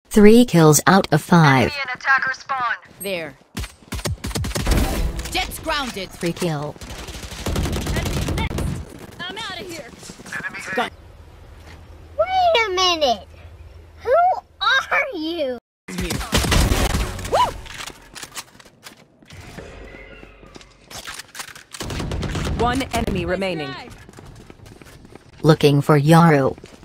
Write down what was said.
3 kills out of 5. Enemy and attacker spawn. There. Jet's grounded. 3 kill. I'm out of here. Enemy Wait a minute! Who are you? One enemy remaining. Looking for Yaru.